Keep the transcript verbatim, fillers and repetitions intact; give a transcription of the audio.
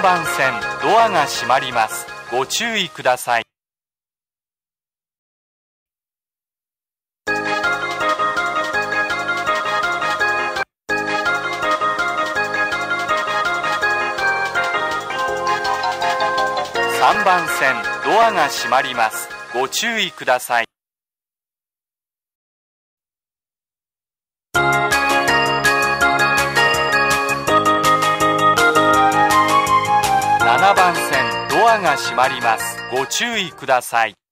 ばん線ドアが閉まります。ご注意ください。さんばん線ドアが閉まります。ご注意ください。ななばん線ドアが閉まります。ご注意ください。